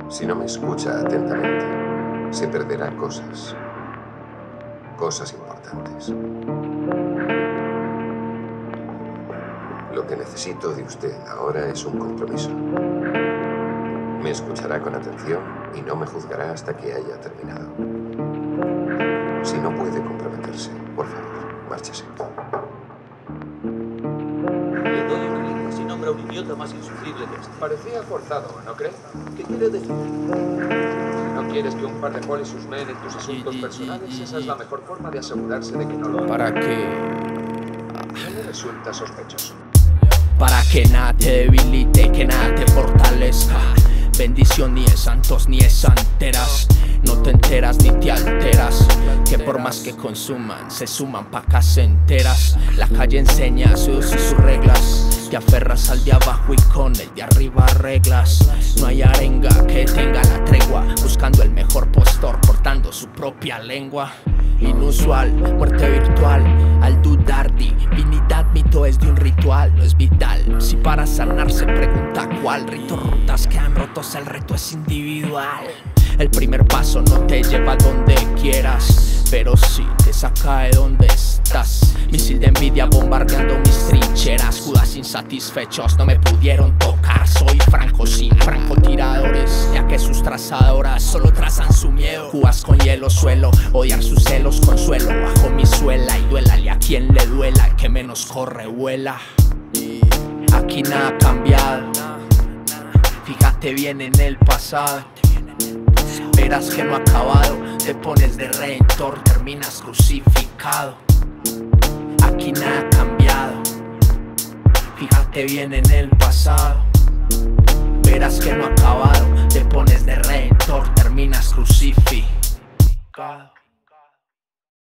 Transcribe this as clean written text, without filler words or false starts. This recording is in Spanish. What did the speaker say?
Si no me escucha atentamente, se perderá cosas importantes. Lo que necesito de usted ahora es un compromiso. Me escuchará con atención y no me juzgará hasta que haya terminado. Si no puede comprometerse, por favor, márchese. Le doy una línea si nombra un idiota más insufrible que este. Parecía forzado, ¿no crees? ¿Qué quiere decir? Si no quieres que un par de polis husmeen en tus asuntos personales, esa es la mejor forma de asegurarse de que no lo hagan. Para que... ¿No le resulta sospechoso? Para que nada te debilite, que nada te fortalezca. Bendición ni es santos ni es santeras. No te enteras ni te alteras, que por más que consuman se suman pa' casenteras. La calle enseña sus y sus reglas. Te aferras al de abajo y con el de arriba arreglas. No hay arenga que tenga la tregua, buscando el mejor postor, cortando su propia lengua. Inusual, muerte virtual, al dudar divinidad, mito es de un ritual, no es vital. Si para sanar se pregunta cuál, ritos, rutas quedan rotos, el reto es individual. El primer paso no te lleva a donde quieras, pero sí te saca de donde estás. Misil de envidia bombardeando mis trincheras. Judas insatisfechos no me pudieron tocar. Soy franco sin francotiradores, ya que sus trazadoras solo trazan su miedo. Cubas con hielo suelo, odiar sus celos consuelo. Bajo mi suela y duélale a quien le duela. El que menos corre vuela. Aquí nada ha cambiado, fíjate bien en el pasado. Verás que no ha acabado, te pones de redentor, terminas crucificado. Aquí nada ha cambiado, fíjate bien en el pasado. Verás que no ha acabado, te pones de redentor, terminas crucificado.